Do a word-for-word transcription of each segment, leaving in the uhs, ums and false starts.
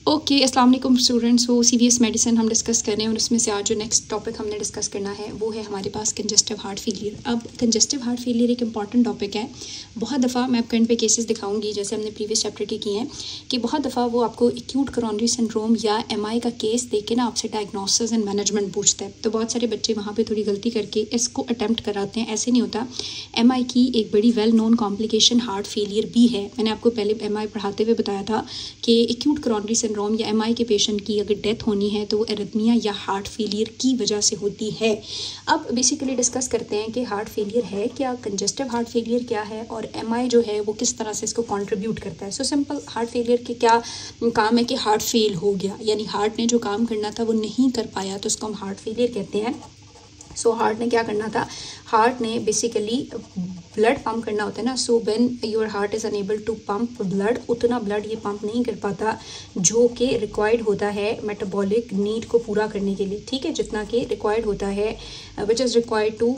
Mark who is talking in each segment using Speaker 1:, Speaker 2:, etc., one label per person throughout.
Speaker 1: Okay okay, अस्सलाम वालेकुम students. हो सीवीएस मेडिसिन हम डिस्कस कर रहे हैं और उसमें से आज जो नेक्स्ट टॉपिक हमने डिस्कस करना है वो है हमारे पास कंजेस्टिव हार्ट फेलियर। अब कंजेस्टिव हार्ट फेलियर एक इंपॉर्टेंट टॉपिक है। बहुत दफ़ा मैं आपको इन पे केसेस दिखाऊंगी जैसे हमने प्रीवियस चैप्टर के किए हैं कि बहुत दफ़ा वो आपको एक्यूट कोरोनरी सिंड्रोम या एमआई का केस देख के ना आपसे डायग्नोसिस एंड मैनेजमेंट पूछता है। तो बहुत सारे बच्चे वहाँ पर थोड़ी गलती करके इसको अटैम्प्ट कराते हैं। ऐसे नहीं होता। एम की एक बड़ी well known complication heart failure भी है। मैंने आपको पहले एम पढ़ाते हुए बताया था कि एक्यूट कोरोनरी सिंड्रोम या एमआई के पेशेंट की अगर डेथ होनी है तो वो एरिथमिया या हार्ट फेलियर की वजह से होती है। अब बेसिकली डिस्कस करते हैं कि हार्ट फेलियर है क्या, कंजेस्टिव हार्ट फेलियर क्या है और एमआई जो है वो किस तरह से इसको कंट्रीब्यूट करता है। सो सिंपल, हार्ट फेलियर के क्या काम है कि हार्ट फेल हो गया, यानी हार्ट ने जो काम करना था वो नहीं कर पाया, तो उसको हम हार्ट फेलियर कहते हैं। सो so, हार्ट ने क्या करना था, हार्ट ने बेसिकली ब्लड पंप करना होता है ना। So when your heart is unable to pump blood, उतना ब्लड ये पंप नहीं कर पाता जो कि रिक्वायर्ड होता है मेटाबॉलिक नीड को पूरा करने के लिए, ठीक है, जितना कि रिक्वायर्ड होता है, विच इज़ रिक्वायर्ड टू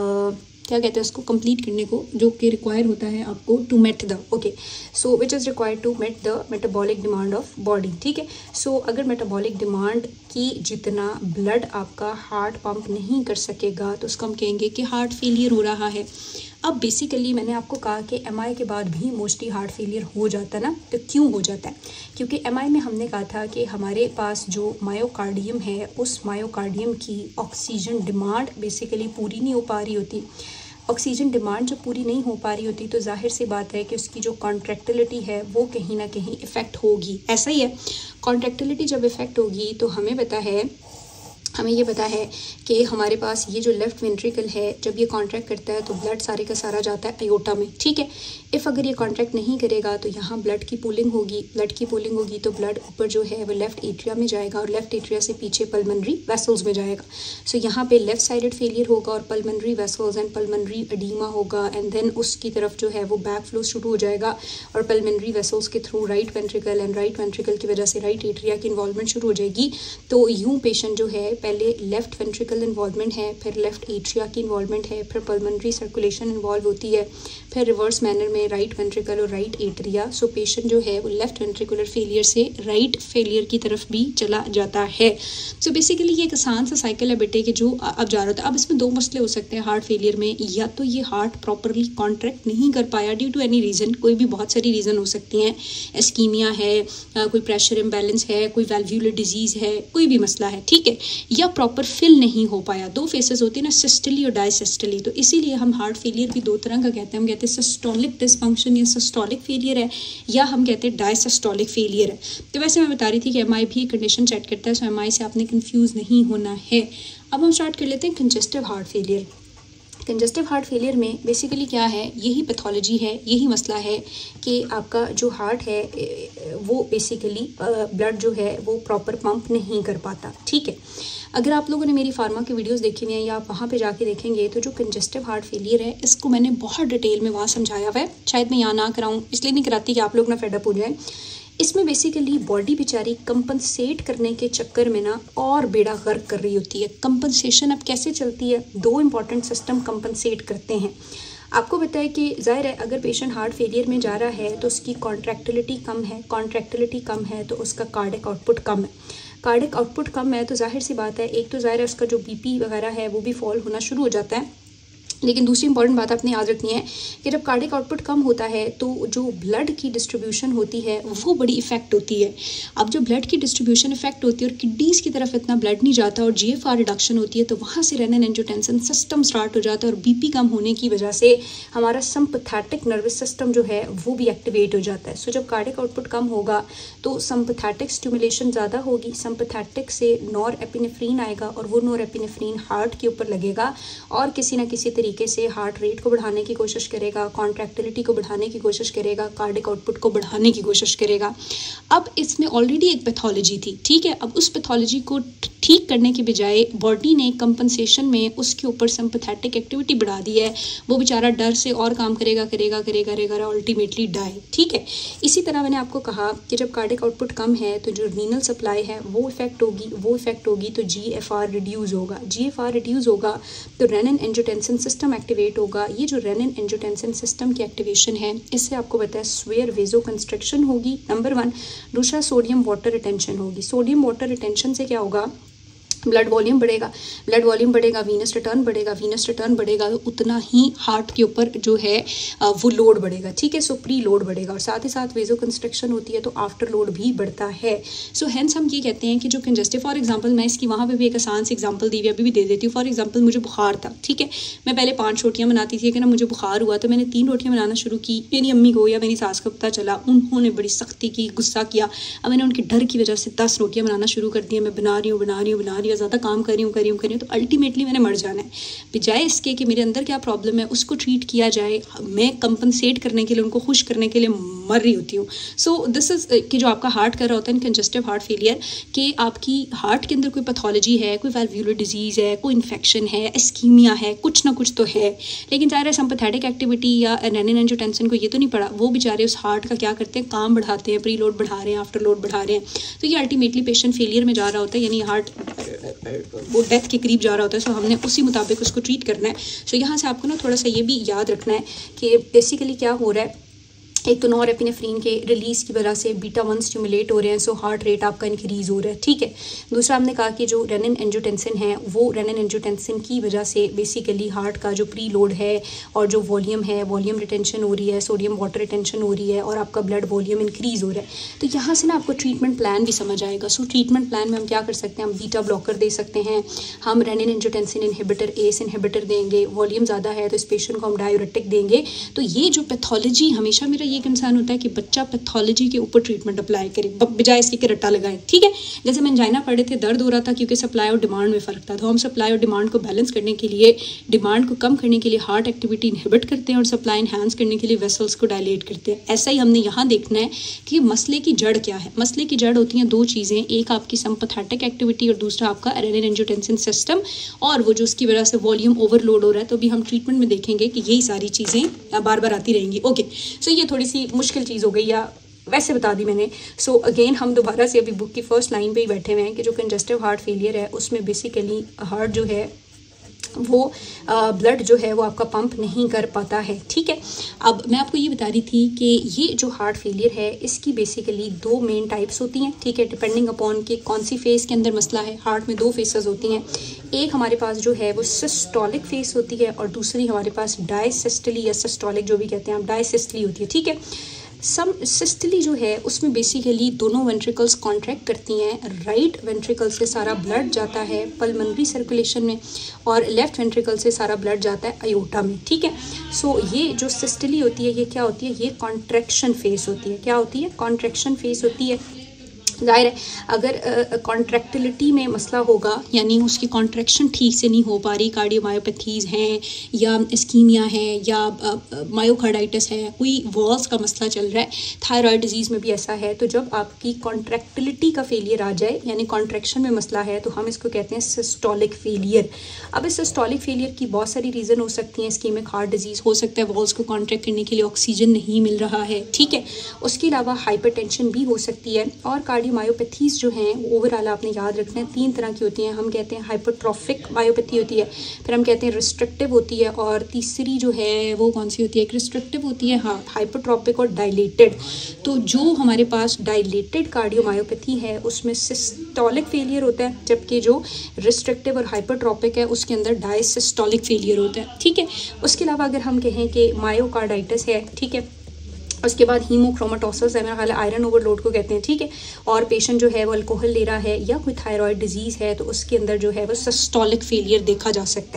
Speaker 1: क्या कहते हैं उसको कंप्लीट करने को, जो कि रिक्वायर होता है आपको to met the okay so which is required to met the metabolic demand of body, ठीक है। सो अगर मेटाबॉलिक डिमांड की जितना ब्लड आपका हार्ट पंप नहीं कर सकेगा तो उसको हम कहेंगे कि हार्ट फेलियर हो रहा है। अब बेसिकली मैंने आपको कहा कि एमआई के बाद भी मोस्टली हार्ट फेलियर हो जाता है ना। तो क्यों हो जाता है? क्योंकि एमआई में हमने कहा था कि हमारे पास जो मायोकार्डियम है उस मायोकार्डियम की ऑक्सीजन डिमांड बेसिकली पूरी नहीं हो पा रही होती। ऑक्सीजन डिमांड जब पूरी नहीं हो पा रही होती तो जाहिर सी बात है कि उसकी जो कॉन्ट्रैक्टिलिटी है वो कहीं ना कहीं इफ़ेक्ट होगी। ऐसा ही है, कॉन्ट्रैक्टिलिटी जब इफ़ेक्ट होगी तो हमें पता है हमें ये पता है कि हमारे पास ये जो लेफ़्ट वेंट्रिकल है जब ये कॉन्ट्रैक्ट करता है तो ब्लड सारे का सारा जाता है अयोटा में, ठीक है। इफ़ अगर ये कॉन्ट्रैक्ट नहीं करेगा तो यहाँ ब्लड की पूलिंग होगी, ब्लड की पूलिंग होगी तो ब्लड ऊपर जो है वो लेफ़्ट एट्रिया में जाएगा और लेफ़्ट एट्रिया से पीछे पल्मनरी वेसल्स में जाएगा। सो so, यहाँ पे लेफ़्ट साइडेड फेलियर होगा और pulmonary vessels and pulmonary oedema होगा एंड देन उसकी तरफ जो है वो बैक फ्लो शुरू हो जाएगा और पल्मनरी वेसल्स के through right ventricle and right ventricle की वजह से राइट एट्रिया की इन्वॉल्वमेंट शुरू हो जाएगी। तो यूँ पेशेंट जो है पहले लेफ़्ट वेंट्रिकल इन्वॉल्वमेंट है, फिर लेफ़्ट एट्रिया की इन्वॉल्वमेंट है, फिर पल्मनरी सर्कुलेशन इन्वॉल्व होती है, फिर रिवर्स मैनर में राइट वेंट्रिकल और राइट एट्रिया। सो पेशेंट जो है वो लेफ़्ट वेंट्रिकुलर फेलियर से राइट फेलियर की तरफ भी चला जाता है। सो so बेसिकली ये एक आसान सा साइकिल है बेटे कि जो अब जा रहा था। अब इसमें दो मसले हो सकते हैं हार्ट फेलियर में, या तो ये हार्ट प्रॉपरली कॉन्ट्रैक्ट नहीं कर पाया ड्यू टू एनी रीज़न, कोई भी बहुत सारी रीज़न हो सकती हैं, एस्कीमिया है, कोई प्रेशर इम्बैलेंस है, कोई वैल्व्यूलर डिजीज़ है, कोई भी मसला है, ठीक है, या प्रॉपर फिल नहीं हो पाया। दो फेसेस होती है ना, सिस्टली और डायसिस्टली। तो इसीलिए हम हार्ट फेलियर भी दो तरह का कहते हैं। हम कहते हैं सिस्टोलिक डिसफंक्शन या सिस्टोलिक फेलियर है, या हम कहते हैं डायसिस्टोलिक फेलियर है। तो वैसे मैं बता रही थी कि एमआई भी कंडीशन सेट करता है, सो एमआई से आपने कंफ्यूज नहीं होना है। अब हम स्टार्ट कर लेते हैं congestive heart failure. Congestive heart failure में बेसिकली क्या है, यही पैथोलॉजी है, यही मसला है कि आपका जो हार्ट है वो बेसिकली ब्लड जो है वो प्रॉपर पंप नहीं कर पाता, ठीक है। अगर आप लोगों ने मेरी फार्मा की वीडियोस देखी हुई हैं या आप वहाँ पे जाके देखेंगे तो जो कंजेस्टिव हार्ट फेलियर है इसको मैंने बहुत डिटेल में वहाँ समझाया हुआ है। शायद मैं यहाँ ना कराऊँ, इसलिए नहीं कराती कि आप लोग ना फेडअप हो जाए। इसमें बेसिकली बॉडी बेचारी कंपनसेट करने के चक्कर में ना और बेड़ा गर्क कर रही होती है। कंपनसेशन अब कैसे चलती है, दो इंपॉर्टेंट सिस्टम कंपनसेट करते हैं। आपको पता है कि ज़ाहिर है अगर पेशेंट हार्ट फेलियर में जा रहा है तो उसकी कॉन्ट्रैक्टिलिटी कम है, कॉन्ट्रैक्टिलिटी कम है तो उसका कार्डिक आउटपुट कम है, कार्डिक आउटपुट कम है तो जाहिर सी बात है एक तो ज़ाहिर है उसका जो बीपी वगैरह है वो भी फॉल होना शुरू हो जाता है। लेकिन दूसरी इंपॉर्टेंट बात आपने याद रखनी है कि जब कार्डिक आउटपुट कम होता है तो जो ब्लड की डिस्ट्रीब्यूशन होती है वो बड़ी इफेक्ट होती है। अब जो ब्लड की डिस्ट्रीब्यूशन इफेक्ट होती है और किडनीज़ की तरफ इतना ब्लड नहीं जाता और जीएफआर रिडक्शन होती है तो वहाँ से रेनिन एंजियोटेंसिन सिस्टम स्टार्ट हो जाता है और बीपी कम होने की वजह से हमारा सिंपैथेटिक नर्वस सिस्टम जो है वो भी एक्टिवेट हो जाता है। सो जब कार्डिक आउटपुट कम होगा तो सिंपैथेटिक स्टिमुलेशन ज़्यादा होगी, सिंपैथेटिक से नॉर एपिनेफ्रीन आएगा और वो नॉर एपिनेफ्रीन हार्ट के ऊपर लगेगा और किसी ना किसी तरीके से हार्ट रेट को बढ़ाने की कोशिश करेगा, कॉन्ट्रैक्टिलिटी को बढ़ाने की कोशिश करेगा, कार्डिक आउटपुट को बढ़ाने की कोशिश करेगा। अब इसमें ऑलरेडी एक पैथोलॉजी थी, ठीक है। अब उस पैथोलॉजी को ठीक करने के बजाय बॉडी ने कंपनसेशन में उसके ऊपर सिंपैथेटिक एक्टिविटी बढ़ा दी है, वो बेचारा डर से और काम करेगा करेगा करेगा करेगा अल्टीमेटली डाई। ठीक है, इसी तरह मैंने आपको कहा कि जब कार्डिक आउटपुट कम है तो जो रीनल सप्लाई है वो इफेक्ट होगी, वो इफेक्ट होगी तो जी एफ आर रिड्यूस होगा, जी एफ आर रिड्यूस होगा तो रेनिन एंजियोटेंसिन सिस्टम एक्टिवेट होगा। ये जो रेनिन एंजियोटेंसिन सिस्टम की एक्टिवेशन है इससे आपको पता है स्वेयर वेजो कंस्ट्रक्शन होगी, नंबर वन। दूसरा सोडियम वाटर रिटेंशन होगी। सोडियम वाटर रिटेंशन से क्या होगा, ब्लड वॉल्यूम बढ़ेगा, ब्लड वॉल्यूम बढ़ेगा, वीनस रिटर्न बढ़ेगा, वीनस रिटर्न बढ़ेगा तो उतना ही हार्ट के ऊपर जो है वो लोड बढ़ेगा। ठीक है, सो प्री लोड बढ़ेगा और साथ ही साथ वेजो कंस्ट्रक्शन होती है तो आफ्टर लोड भी बढ़ता है। सो हैंस हम ये कहते हैं कि जो कंजस्टिव, फॉर एग्जांपल मैं इसकी वहाँ पे भी एक आसान सी एग्जांपल दी हुई अभी भी दे देती हूँ। फॉर एग्जांपल मुझे बुखार था, ठीक है, मैं पहले पाँच रोटियाँ बनाती थी, लेकिन मुझे बुखार हुआ तो मैंने तीन रोटियाँ बनाना शुरू की। मेरी अम्मी को या मेरी सास को पता चला, उन्होंने बड़ी सख्ती की, गुस्सा किया। अब मैंने उनके डर की वजह से दस रोटियाँ बनाना शुरू कर दी। मैं बना रही हूँ बना रही हूँ बना रही हूँ ज़्यादा काम कर रही हूँ करी हूँ करी हूँ तो अल्टीमेटली मैंने मर जाना है। बजाय इसके कि मेरे अंदर क्या प्रॉब्लम है उसको ट्रीट किया जाए, मैं कंपनसेट करने के लिए, उनको खुश करने के लिए मर रही होती हूँ। सो दिस इज़ कि जो आपका हार्ट कर रहा होता है कंजस्टिव हार्ट फेलियर, कि आपकी हार्ट के अंदर कोई पैथोलॉजी है, कोई वाल्वुलर डिजीज़ है, कोई इन्फेक्शन है, इस्कीमिया है, कुछ ना कुछ तो है। लेकिन ज़ाहिर है सिंपैथेटिक एक्टिविटी या रेनिन एंजियोटेंसिन को ये तो नहीं पड़ा, वो बेचारे उस हार्ट का क्या करते हैं, काम बढ़ाते हैं, प्री लोड बढ़ा रहे हैं, आफ्टर लोड बढ़ा रहे हैं। तो ये अल्टीमेटली पेशेंट फेलियर में जा रहा होता है, यानी हार्ट वो डेथ के करीब जा रहा होता है। सो हमने उसी मुताबिक उसको ट्रीट करना है। सो यहाँ से आपको ना थोड़ा सा ये भी याद रखना है कि बेसिकली क्या हो रहा है। एक तो नॉरएपिनेफ्रिन के रिलीज़ की वजह से बीटा वन स्टिमुलेट हो रहे हैं, सो हार्ट रेट आपका इंक्रीज़ हो रहा है। ठीक है, दूसरा हमने कहा कि जो रेनिन एंजियोटेंसिन है वो रेनिन एंजियोटेंसिन की वजह से बेसिकली हार्ट का जो प्री लोड है और जो वॉल्यूम है, वॉल्यूम रिटेंशन हो रही है, सोडियम वाटर रिटेंशन हो रही है और आपका ब्लड वॉल्यूम इंक्रीज़ हो रहा है। तो यहाँ से ना आपको ट्रीटमेंट प्लान भी समझ आएगा। सो ट्रीटमेंट प्लान में हम क्या कर सकते हैं, हम बीटा ब्लॉकर दे सकते हैं, हम renin angiotensin inhibitor, ACE inhibitor देंगे। वॉल्यूम ज़्यादा है तो इस पेशेंट को हम डायूरेटिक देंगे। तो ये जो पैथोलॉजी, हमेशा मेरा ये कंसर्न होता है कि बच्चा पैथोलॉजी के ऊपर ट्रीटमेंट अप्लाई करे बजाय इसके कि रट्टा लगाए। ठीक है, जैसे मैं जाइना पढ़े थे, दर्द हो रहा था क्योंकि सप्लाई और डिमांड में फ़र्क था, तो हम सप्लाई और डिमांड को बैलेंस करने के लिए, डिमांड को कम करने के लिए हार्ट एक्टिविटी इनहिबिट करते हैं और सप्लाई इन्हांस करने के लिए वेसल्स को डायलेट करते हैं। ऐसा ही हमने यहाँ देखना है कि मसले की जड़ क्या है। मसले की जड़ होती हैं दो चीज़ें, एक आपकी सिंपैथेटिक एक्टिविटी और दूसरा आपका रेनिन एंजियोटेंसिन सिस्टम, और वो जो उसकी वजह से वॉल्यूम ओवरलोड हो रहा है। तो भी हम ट्रीटमेंट में देखेंगे कि यही सारी चीज़ें बार बार आती रहेंगी। ओके, सो ये थोड़ी सी मुश्किल चीज़ हो गई या वैसे बता दी मैंने। सो so, अगेन हम दोबारा से अभी बुक की फर्स्ट लाइन पे ही बैठे हुए हैं कि जो कंजस्टिव हार्ट फेलियर है उसमें बेसिकली हार्ट जो है वो ब्लड जो है वो आपका पंप नहीं कर पाता है। ठीक है, अब मैं आपको ये बता रही थी कि ये जो हार्ट फेलियर है इसकी बेसिकली दो मेन टाइप्स होती हैं। ठीक है, डिपेंडिंग अपॉन कि कौन सी फेज़ के अंदर मसला है। हार्ट में दो फेसेस होती हैं, एक हमारे पास जो है वो सिस्टोलिक फेस होती है और दूसरी हमारे पास डायसिस्टली या सिस्टोलिक जो भी कहते हैं आप, डायसिस्टली होती है। ठीक है, सम सिस्टली जो है उसमें बेसिकली दोनों वेंट्रिकल्स कॉन्ट्रैक्ट करती हैं। राइट वेंट्रिकल से सारा ब्लड जाता है पल्मोनरी सर्कुलेशन में और लेफ्ट वेंट्रिकल से सारा ब्लड जाता है अयोटा में। ठीक है, सो ये जो सिस्टली होती है ये क्या होती है, ये कॉन्ट्रैक्शन फेस होती है। क्या होती है, कॉन्ट्रैक्शन फेस होती है। जाहिर है अगर कॉन्ट्रैक्टिलिटी uh, में मसला होगा, यानी उसकी कॉन्ट्रैक्शन ठीक से नहीं हो पा रही, कार्डियोमायोपैथीज़ हैं या इस्कीमिया है या मायोकार्डाइटिस है, कोई वॉल्स का मसला चल रहा है, थायराइड डिजीज़ में भी ऐसा है, तो जब आपकी कॉन्ट्रैक्टिलिटी का फेलियर आ जाए यानी कॉन्ट्रैक्शन में मसला है तो हम इसको कहते हैं सिस्टोलिक फेलियर। अब इस सिस्टोलिक फेलियर की बहुत सारी रीज़न हो सकती हैं। इस्कीमिक हार्ट डिजीज़ हो सकता है, वॉल्स को कॉन्ट्रैक्ट करने के लिए ऑक्सीजन नहीं मिल रहा है। ठीक है, उसके अलावा हाइपरटेंशन भी हो सकती है और मायोपैथीज़ जो हैं वो ओवरऑल आपने याद रखना है तीन तरह की होती हैं। हम कहते हैं हाइपरट्रॉफिक मायोपैथी होती है, फिर हम कहते हैं रिस्ट्रिक्टिव होती है और तीसरी जो है वो कौन सी होती है, एक रिस्ट्रिक्टिव होती है, हाँ, हाइपरट्रॉपिक और डायलेटेड। तो जो हमारे पास डायलेटेड कार्डियोमायोपैथी है उसमें सिस्टोलिक फेलियर होता है, जबकि जो रिस्ट्रिक्टिव और हाइपरट्रॉपिक है उसके अंदर डायसिस्टोलिक फेलियर होता है। ठीक है, उसके अलावा अगर हम कहें कि मायोकार्डाइटिस है, ठीक है, उसके बाद हीमोक्रोमेटोसिस है, मेरा ख्याल है आयरन ओवरलोड को कहते हैं। ठीक है, और पेशेंट जो है वो अल्कोहल ले रहा है या कोई थायराइड डिजीज़ है तो उसके अंदर जो है वो सिस्टोलिक फेलियर देखा जा सकता है।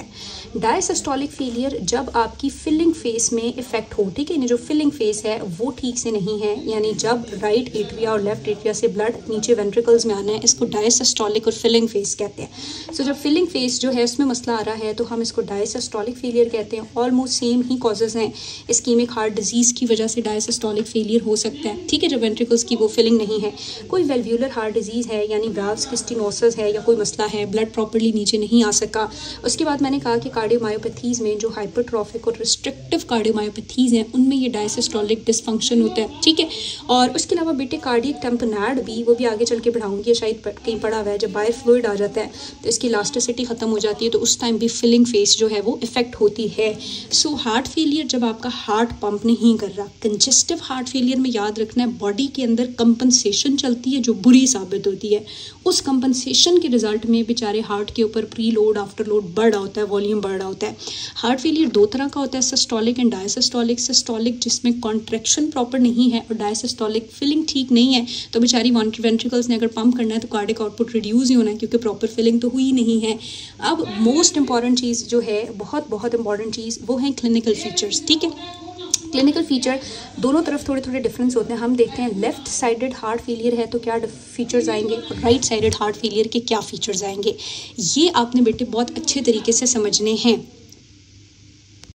Speaker 1: डायसिस्टोलिक फेलियर जब आपकी फिलिंग फेस में इफेक्ट हो, ठीक है, जो फिलिंग फेस है वो ठीक से नहीं है, यानी जब राइट एट्रिया और लेफ्ट एट्रिया से ब्लड नीचे वेंट्रिकल्स में आना है, इसको डायसिस्टोलिक और फिलिंग फेस कहते हैं। सो so, जब फिलिंग फेस जो है उसमें मसला आ रहा है तो हम इसको डायसिस्टोलिक फेलियर कहते हैं। ऑलमोस्ट सेम ही कॉजेज हैं, इस्कीमिक हार्ट डिजीज़ की वजह से डायसिस्टोलिक फेलियर हो सकता है, ठीक है, जब वेंट्रिकल्स की वो फिलिंग नहीं है। कोई वेल्व्यूलर हार्ट डिजीज़ है यानी वाल्व्स की स्टेनोसिस है या कोई मसला है, ब्लड प्रॉपर्ली नीचे नहीं आ सका। उसके बाद मैंने कहा कि कार्डियोमायोपैथीज़ में जो हाइपरट्रॉफिक और रिस्ट्रिक्टिव कार्डियोमायोपैथीज़ हैं उनमें ये डायसिस्टोलिक डिसफंक्शन होता है, ठीक है। और उसके अलावा बेटे कार्डियक टेम्पोनेड भी, वो भी आगे चल के बढ़ाऊंगी, शायद कहीं पड़ा हुआ है, जब बायर फ्लूइड आ जाता है तो इसकी इलास्टिसिटी ख़त्म हो जाती है, तो उस टाइम भी फिलिंग फेस जो है वो इफेक्ट होती है। सो हार्ट फेलियर जब आपका हार्ट पंप नहीं कर रहा, कंजेस्टिव हार्ट फेलियर में याद रखना है बॉडी के अंदर कंपनसेशन चलती है जो बुरी साबित होती है। उस कंपनसेशन के रिजल्ट में बेचारे हार्ट के ऊपर प्री लोड आफ्टर लोड बढ़ रहा होता है, वॉल्यूम बढ़ रहा होता है। हार्ट फेलियर दो तरह का होता है, सिस्टोलिक एंड डायसिस्टोलिक। सिस्टोलिक जिसमें कॉन्ट्रैक्शन प्रॉपर नहीं है, और डायसिस्टोलिक फिलिंग ठीक नहीं है, तो बेचारी वेंट्रिकल्स ने अगर पंप करना है तो कार्डिक आउटपुट रिड्यूस ही होना है क्योंकि प्रॉपर फिलिंग तो हुई नहीं है। अब मोस्ट इंपॉर्टेंट चीज़ जो है, बहुत बहुत इंपॉर्टेंट चीज़, वो है क्लिनिकल फीचर्स, ठीक है। क्लिनिकल फीचर दोनों तरफ थोड़े थोड़े डिफरेंस होते हैं। हम देखते हैं लेफ्ट साइडेड हार्ट फेलियर है तो क्या फीचर्स आएंगे, और राइट साइडेड हार्ट फेलियर के क्या फीचर्स आएंगे, ये आपने बेटे बहुत अच्छे तरीके से समझने हैं।